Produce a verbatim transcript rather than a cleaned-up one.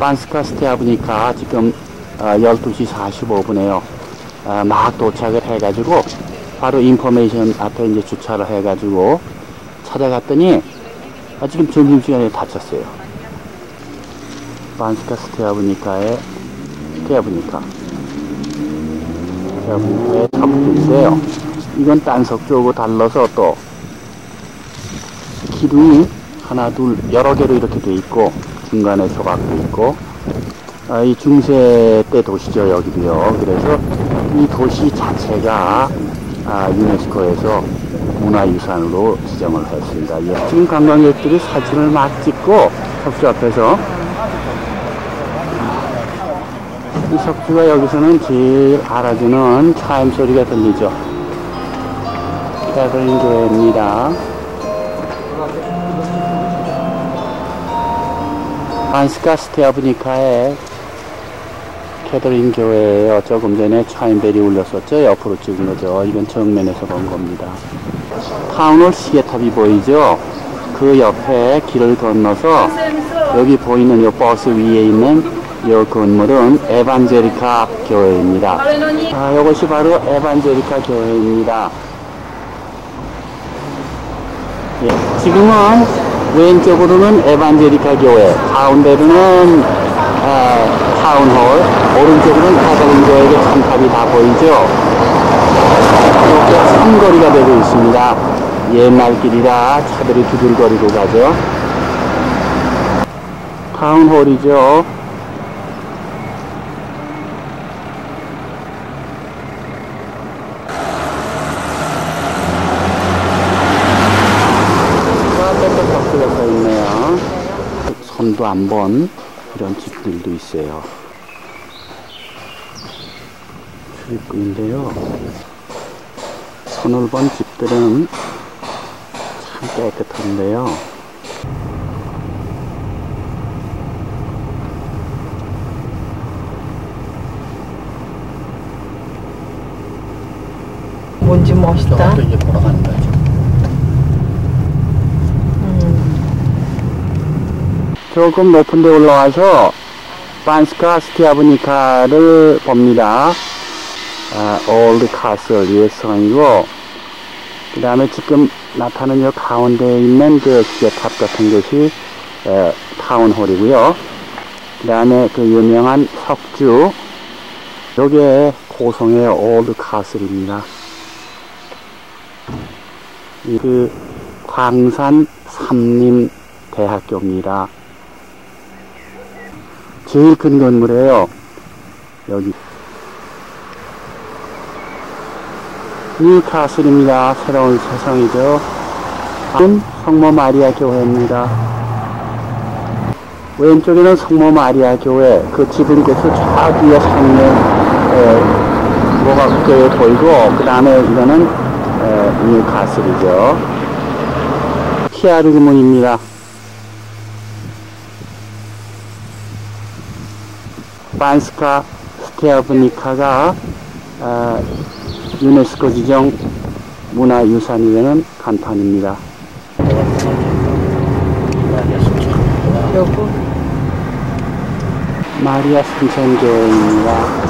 반스카 스테아브니카 지금 어, 열두 시 사십오 분에요. 어, 막 도착을 해가지고 바로 인포메이션 앞에 이제 주차를 해가지고 찾아갔더니 아, 지금 점심시간에 닫혔어요. 반스카 스테아브니카의 스테아브니카 스테아브니카의 탑인데요. 이건 딴석조하고 달라서 또 기둥이 하나 둘 여러 개로 이렇게 돼 있고 중간에 조각도 있고 아, 이 중세 때 도시죠 여기도요. 그래서 이 도시 자체가 아, 유네스코에서 문화유산으로 지정을 했습니다. 예. 지금 관광객들이 사진을 막 찍고 석주 앞에서 이 석주가 여기서는 제일 알아주는 차임 소리가 들리죠. 캐서린 교회입니다. 반스카 스테아브니카의 캐서린 교회에요. 조금 전에 차임벨이 울렸었죠. 옆으로 찍은 거죠. 이건 정면에서 본 겁니다. 타운홀 시계탑이 보이죠. 그 옆에 길을 건너서 여기 보이는 이 버스 위에 있는 이 건물은 에반제리카 교회입니다. 아, 이것이 바로 에반제리카 교회입니다. 예, 지금은 왼쪽으로는 에반제리카 교회, 가운데로는 아, 타운홀, 오른쪽으로는 캐서린 교회의 참탑이 다 보이죠. 이렇게 삼거리가 되고 있습니다. 옛날 길이라 차들이 두들거리고 가죠. 타운홀이죠. 서 있네요. 손도 안 본 이런 집들도 있어요. 출입구인데요. 손을 본 집들은 참 깨끗한데요. 뭔지 멋있다. 또 이제 보러 가는 거죠. 조금 높은 데 올라와서 반스카 스테아브니카를 봅니다. 아, 올드 카슬 옛 성이고, 그 다음에 지금 나타나는 이 가운데에 있는 그 시계탑 같은 것이 에, 타운홀이고요. 그 다음에 그 유명한 석주, 요게 고성의 올드 카슬입니다. 그 광산 삼림 대학교입니다. 제일 큰 건물이에요. 여기 뉴카슬입니다. 새로운 세상이죠. 성모 마리아 교회입니다. 왼쪽에는 성모 마리아 교회, 그 지붕께서 저 뒤에 산에 뭐가 교회 보이고, 그 다음에 이거는 에, 뉴카슬이죠. 히아르그문입니다. 반스카 스테아브니카가 어, 유네스코 지정 문화유산이 되는 간판입니다. 요거 마리아 순천교회입니다.